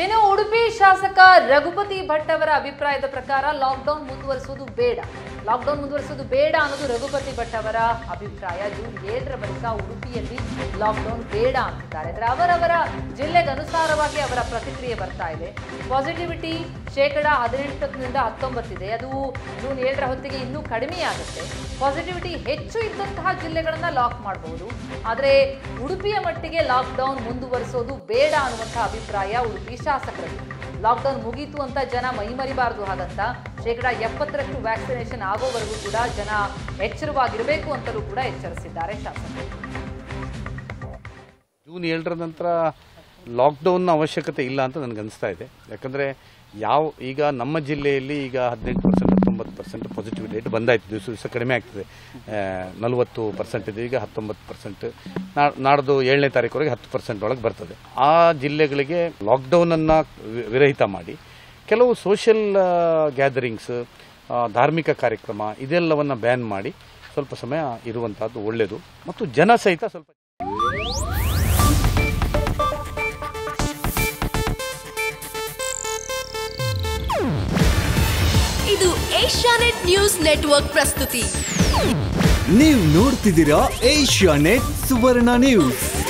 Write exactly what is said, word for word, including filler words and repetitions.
ಇನ್ನು ಉಡುಪಿ ಶಾಸಕ ರಘುಪತಿ ಭಟ್ ಅವರ ಅಭಿಪ್ರಾಯದ ಪ್ರಕಾರ ಲಾಕ್ಡೌನ್ ಮುಂದುವರಿಸುವುದು ಬೇಡ ಲಾಕ್ಡೌನ್ ಮುಂದುವರಿಸುವುದು ಬೇಡ ಅನ್ನೋದು ರಘುಪತಿ ಭಟ್ ಅವರ ಅಭಿಪ್ರಾಯ. ಜೂನ್ ಏಳರ ಬಳಿಕ ಉಡುಪಿಯಲ್ಲಿ ಲಾಕ್ಡೌನ್ ಬೇಡ ಅಂತಿದ್ದಾರೆ. ಆದರೆ ಅವರವರ ಜಿಲ್ಲೆಗೆ ಅನುಸಾರವಾಗಿ ಅವರ ಪ್ರತಿಕ್ರಿಯೆ ಬರ್ತಾ ಇದೆ. ಪಾಸಿಟಿವಿಟಿ ಶೇಕಡ ಹದಿನೆಂಟರಿಂದ ಹತ್ತೊಂಬತ್ತಿದೆ. ಅದು ಜೂನ್ ಏಳರ ಹೊತ್ತಿಗೆ ಇನ್ನೂ ಕಡಿಮೆಯಾಗುತ್ತೆ. ಪಾಸಿಟಿವಿಟಿ ಹೆಚ್ಚು ಇದ್ದಂತಹ ಜಿಲ್ಲೆಗಳನ್ನ ಲಾಕ್ ಮಾಡಬಹುದು. ಆದರೆ ಉಡುಪಿಯ ಮಟ್ಟಿಗೆ ಲಾಕ್ಡೌನ್ ಮುಂದುವರಿಸೋದು ಬೇಡ ಅನ್ನುವಂತಹ ಅಭಿಪ್ರಾಯ ಉಡುಪಿ ಶಾಸಕರಲ್ಲಿ. ಲಾಕ್ಡೌನ್ ಮುಗೀತು ಅಂತ ಜನ ಮೈಮರಿಬಾರದು. ಹಾಗಂತ ಶೇಕಡ ಎಪ್ಪತ್ತರಷ್ಟು ವ್ಯಾಕ್ಸಿನೇಷನ್ ಆಗೋವರೆಗೂ ಕೂಡ ಜನ ಎಚ್ಚರವಾಗಿರಬೇಕು ಅಂತಲೂ ಕೂಡ ಎಚ್ಚರಿಸಿದ್ದಾರೆ ಶಾಸಕರು. ಜೂನ್ ಏಳರ ನಂತರ ಲಾಕ್ಡೌನ್ನ ಅವಶ್ಯಕತೆ ಇಲ್ಲ ಅಂತ ನನಗೆ ಅನಿಸ್ತಾ ಇದೆ. ಯಾಕಂದರೆ ಯಾವ ಈಗ ನಮ್ಮ ಜಿಲ್ಲೆಯಲ್ಲಿ ಈಗ ಹದಿನೆಂಟು ಪರ್ಸೆಂಟ್ ಹತ್ತೊಂಬತ್ತು ಪರ್ಸೆಂಟ್ ಪಾಸಿಟಿವಿಟಿ ರೇಟ್ ಬಂದಾಯಿತು. ದಿವಸ ದಿವಸ ಕಡಿಮೆ ಆಗ್ತದೆ. ನಲವತ್ತು ಪರ್ಸೆಂಟ್ ಇದೆ, ಈಗ ಹತ್ತೊಂಬತ್ತು ಪರ್ಸೆಂಟ್. ನಾಡ್ದು ಏಳನೇ ತಾರೀಕುವರೆಗೆ ಹತ್ತು ಪರ್ಸೆಂಟ್ ಒಳಗೆ ಬರ್ತದೆ. ಆ ಜಿಲ್ಲೆಗಳಿಗೆ ಲಾಕ್ಡೌನನ್ನು ವಿರಹಿತ ಮಾಡಿ ಕೆಲವು ಸೋಷಿಯಲ್ ಗ್ಯಾದರಿಂಗ್ಸ್, ಧಾರ್ಮಿಕ ಕಾರ್ಯಕ್ರಮ ಇದೆಲ್ಲವನ್ನು ಬ್ಯಾನ್ ಮಾಡಿ ಸ್ವಲ್ಪ ಸಮಯ ಇರುವಂತಹದ್ದು ಒಳ್ಳೆಯದು. ಮತ್ತು ಜನ ಸಹಿತ ಸ್ವಲ್ಪ ಇದು ಏಷ್ಯಾನೆಟ್ ನ್ಯೂಸ್ ನೆಟ್ವರ್ಕ್ ಪ್ರಸ್ತುತಿ. ನೀವು ನೋಡ್ತಿದ್ದೀರಾ ಏಷ್ಯಾನೆಟ್ ಸುವರ್ಣ ನ್ಯೂಸ್.